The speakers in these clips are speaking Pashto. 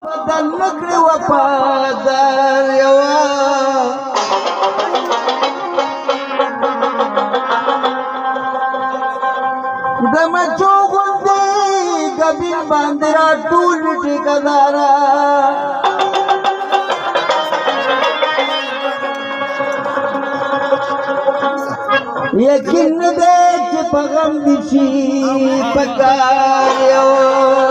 بدل نکړي وفادار یوه د مچو غوندې ګبین باندې راټول ټیکهداره یقین نه دی چې په غم دې شي په کار یوه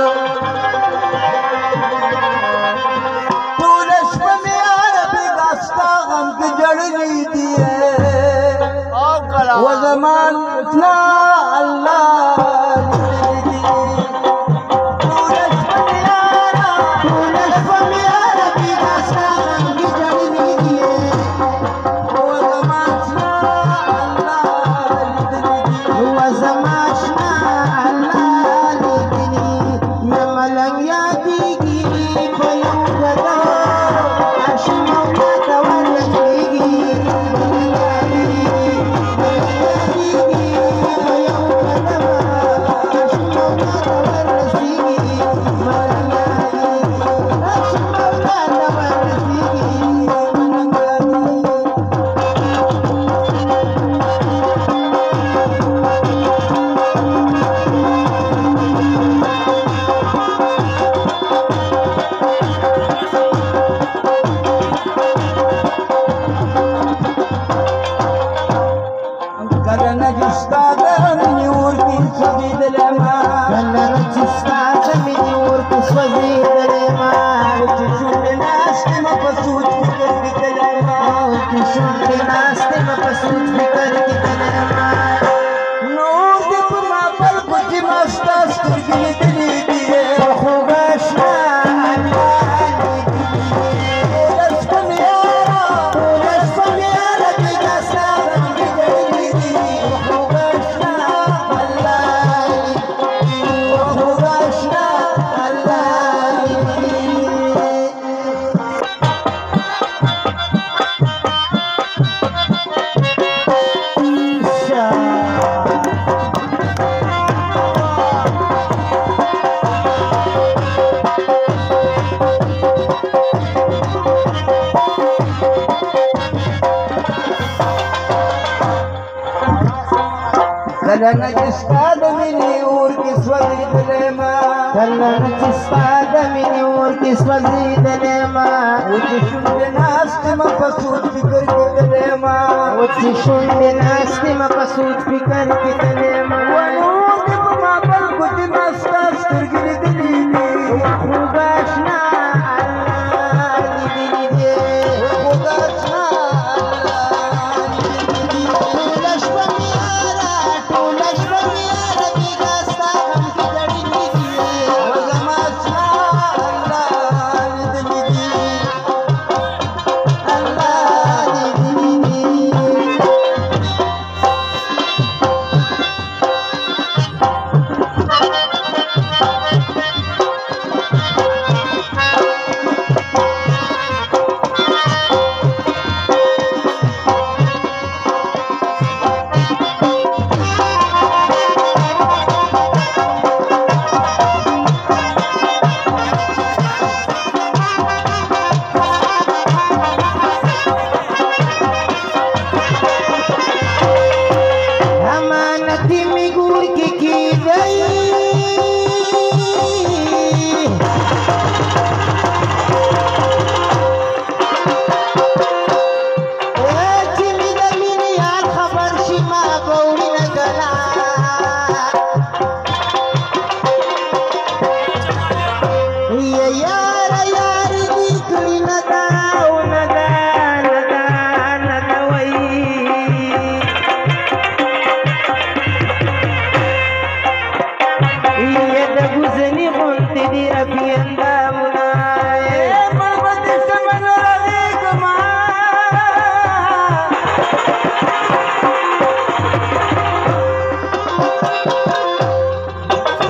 وزمان اتنا اللہ کلنه چې ستا د مینې اور کې سوځېدلی ما کلنه چې ستا د مینې اور کې سوځېدلی ما وچې شونډې ناستې ما په سوچ فکر کې تللی ما وچې شونډې ناستې ما په سوچ فکر کې تللی ما ونور دې په ما بل ګوتې ما ستا سترګې لیدلې دي خوږه اشنا الله لیدلې دي خوږه اشنا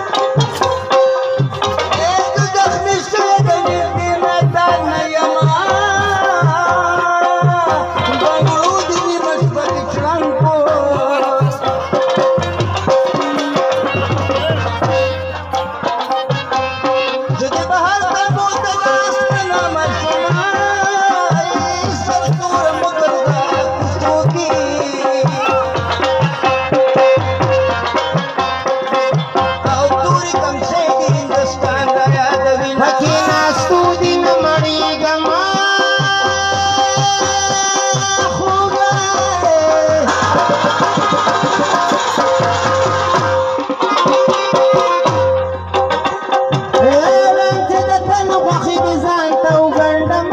Yama غوښې دې ځان ته وګنډم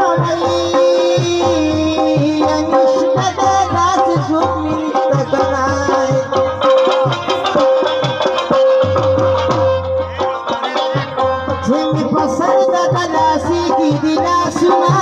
نشته دی داسې څوک مې نشته که نه چې مې په سر د دلاسې کې دي لاسونه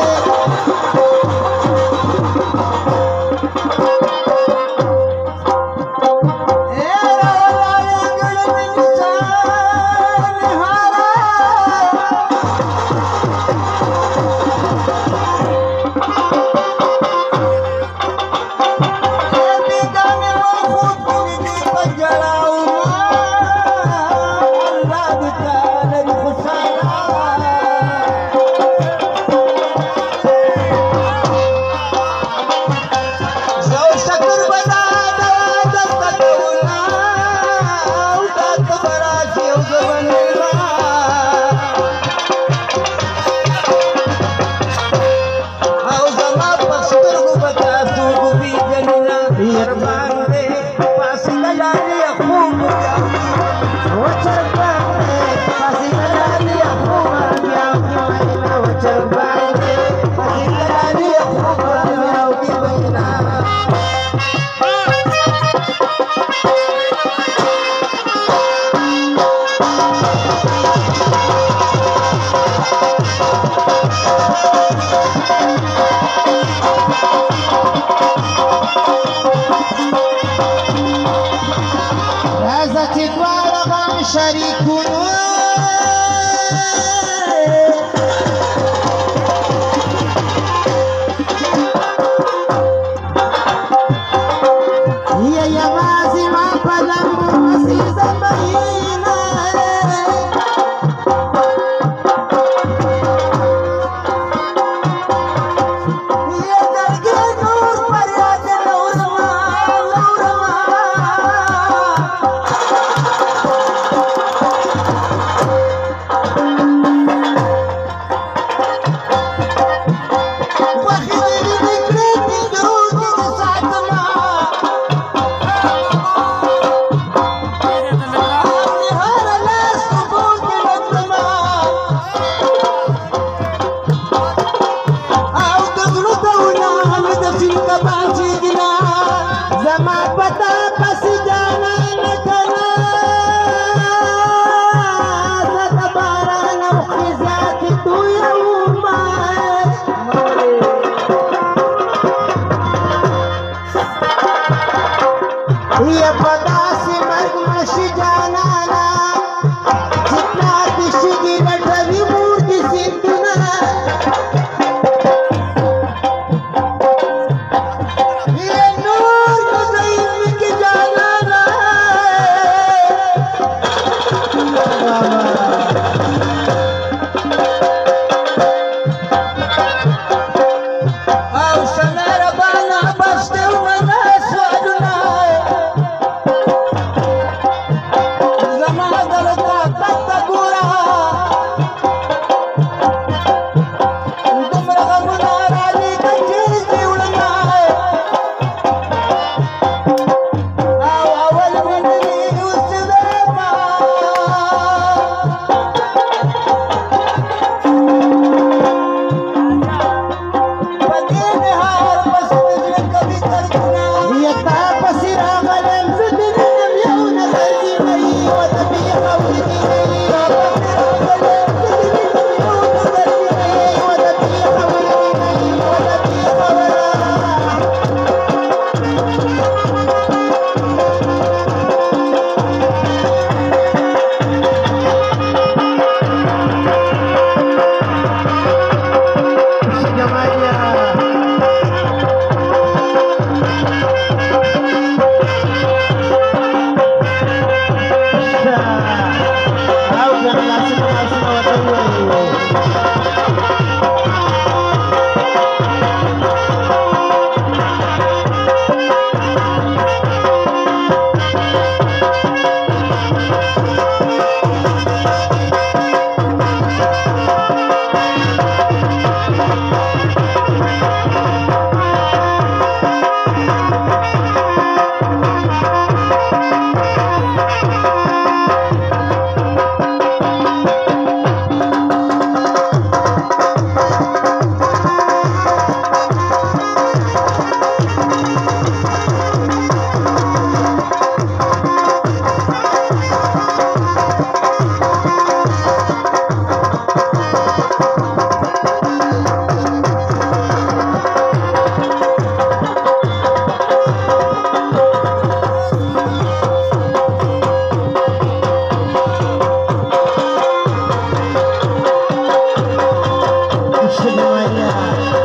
شریکونو یا یوازې ما په لمبو عزیزه مینه द्या